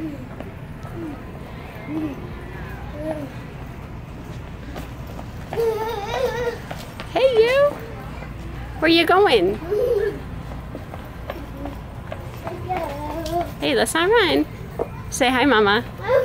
Hey you! Where you going? Hey, let's not run. Say hi, Mama.